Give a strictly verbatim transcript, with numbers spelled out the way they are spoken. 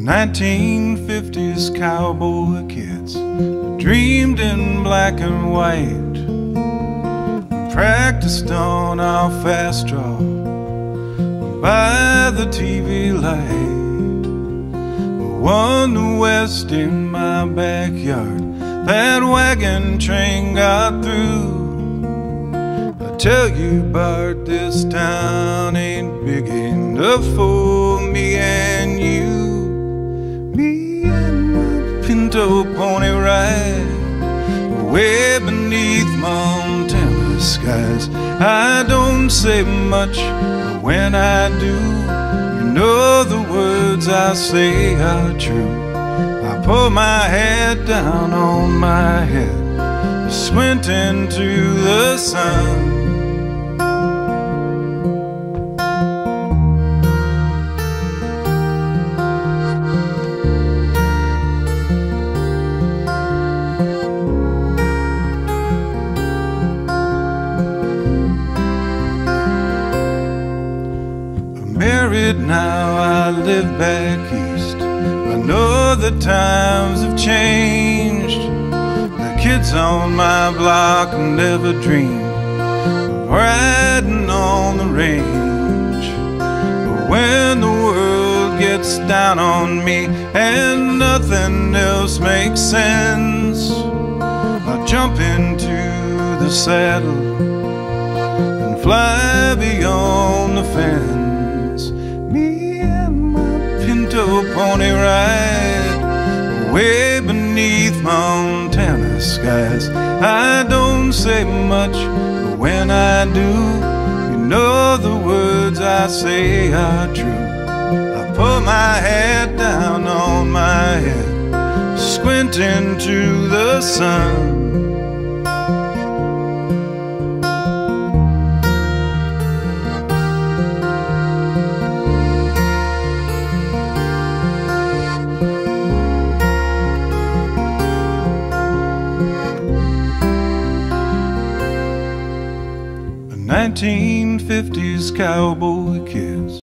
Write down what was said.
nineteen fifties cowboy kids dreamed in black and white, practiced on our fast draw by the T V light. Won the West in my backyard, that wagon train got through. I tell you, Bart, this town ain't big enough for me and you. Me and my pinto pony ride way beneath Montana skies. I don't say much, but when I do, you know the words I say are true. I pull my head down on my head, squint into the sun. Married now, I live back east. I know the times have changed. The kids on my block never dreamed of riding on the range. But when the world gets down on me and nothing else makes sense, I jump into the saddle and fly beyond the fence. Me and my pinto pony ride way beneath Montana skies. I don't say much, but when I do, you know the words I say are true. I pull my head down on my head, squint into the sun. nineteen fifties cowboy kids